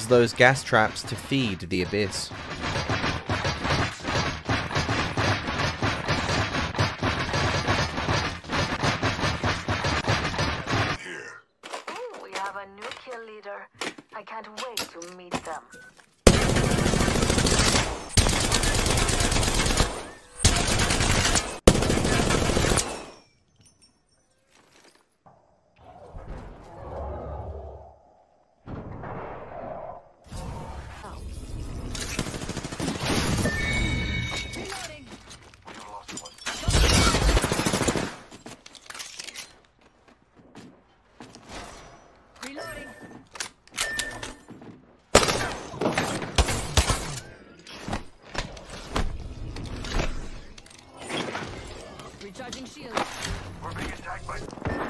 use those gas traps to feed the abyss. We have a new kill leader. I can't wait to meet them. Recharging shields. We're being attacked by...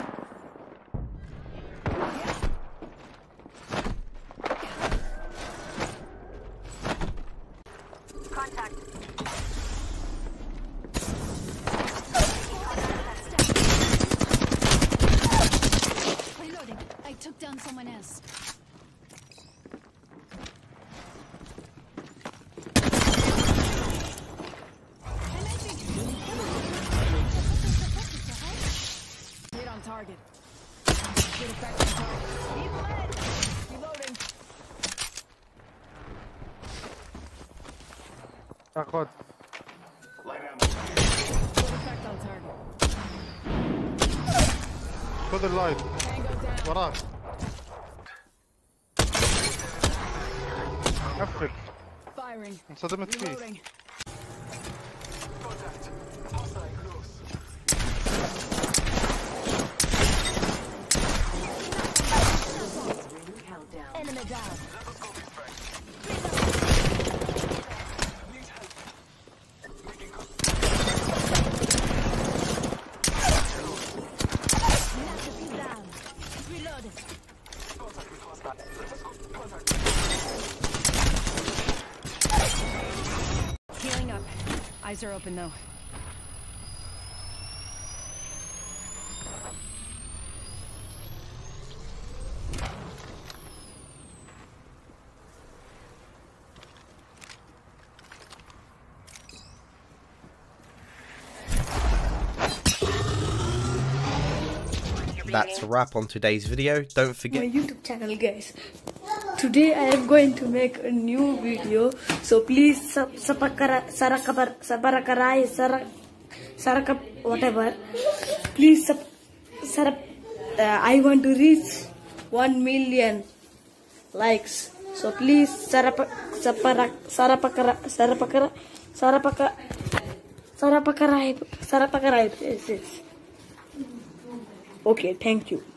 Contact. Reloading. I took down someone else. Hit on target. Get it back on target. Reloading. Takot. Get it back on target. خذ اللايت Tango down. وراك. قفل. Firing. انصدمت فيه. Reloading. Contact. Hostile close. Enemy down. Level is back. Need help. Making Massive down. Reloading. contact with hostile. Let us go. Contact. Healing up. Eyes are open though. That's a wrap on today's video. Don't My forget YouTube channel, guys. Today I am going to make a new video, so please whatever. Please I want to reach 1 million likes. So please Okay, thank you.